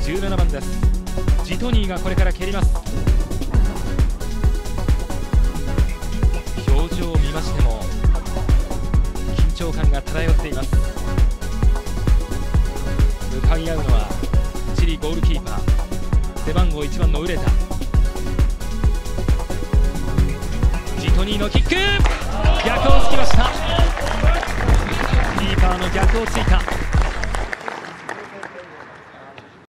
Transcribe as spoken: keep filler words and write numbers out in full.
じゅうななばんです。ジトニーがこれから蹴ります。表情を見ましても緊張感が漂っています。向かい合うのはチリゴールキーパー背番号いちばんのウレタ。ジトニーのキック、逆をつきました。キーパーの逆をついた。